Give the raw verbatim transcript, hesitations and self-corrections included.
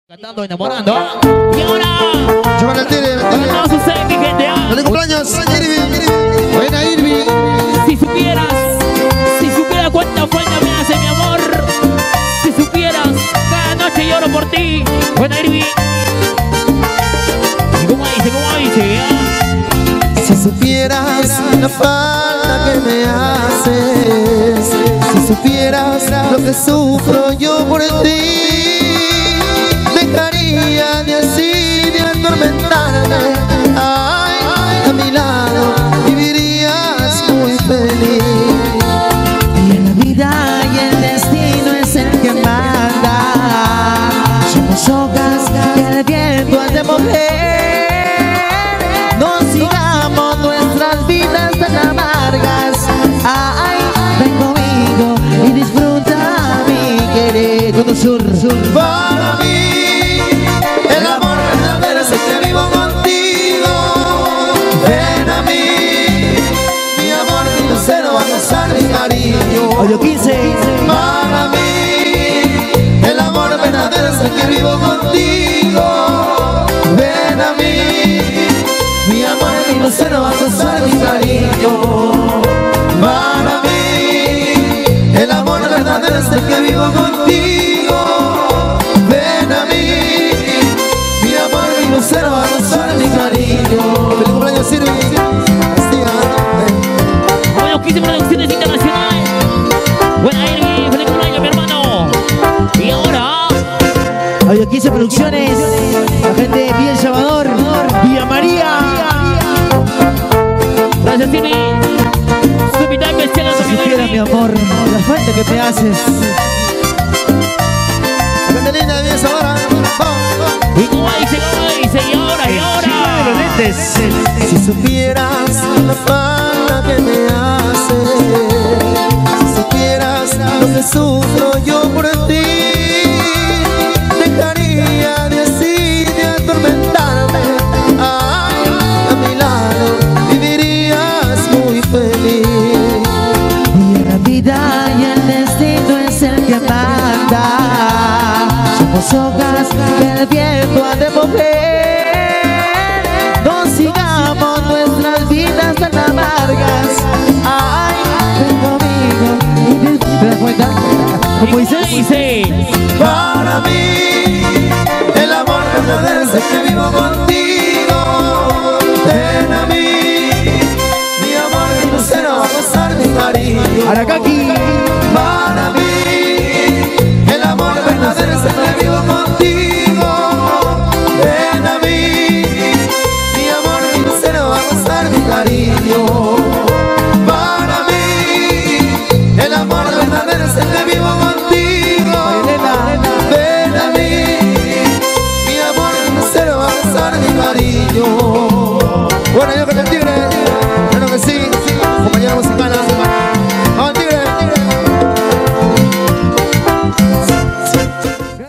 Cantando, enamorando. Y ahora, Chúpale el tire, para todos ustedes, mi gente. ¡Feliz cumpleaños! Buena Irvi. Si supieras, si supieras cuánta falta me hace mi amor. Si supieras, cada noche lloro por ti. Buena Irvi. ¿Y cómo dice, cómo dice? ¿Eh? Si supieras la falta que me haces, si supieras lo que sufro yo por ti, dejaría de así de atormentarme. Ay, a mi lado vivirías muy feliz. Y en la vida y el destino es el que manda. Somos hojas que el viento ha de mover. No sigamos nuestras vidas tan amargas. Ay, ven conmigo y disfruta mi querer. Con un sur, sur. Para mí, el amor verdadero es el que vivo contigo. Ven a mí, mi amor, mi lucero, va a gozar mi cariño. Hoyo quince. Para mí, el amor verdadero es el que vivo contigo. Ven a mí, mi amor, mi lucero, va a gozar mi cariño. Para mí, el amor verdadero es el que vivo contigo. Ven a mí, mi amor, mi lucero, va a gozar mi cariño. ¡Feliz cumpleaños, Irvi! Bueno, quince Producciones Internacional. Buena Irvi, feliz cumpleaños, mi hermano. Y ahora, Hoyo quince Producciones. La gente de Villa El Salvador. Villa María. gracias Irvi. Su mitad especial a tu Si supiera, mi amor, la falta que me haces. Catalina de Villa Zamora. Y cómo dice, cómo dice, y ahora, y ahora. Si supieras la falta que me haces, si supieras lo que sufro yo por ti, dejaría de así de atormentarme. Ay, a mi lado vivirías muy feliz. Y en la vida y el destino es el que manda. Somos hojas que el viento ha de mover. No sigamos nuestras vidas tan amargas. Ay, ven conmigo. ¿Te das cuenta? ¿Y ¿Cómo cómo dices? dice? Para mí, el amor verdadero es el que vivo contigo.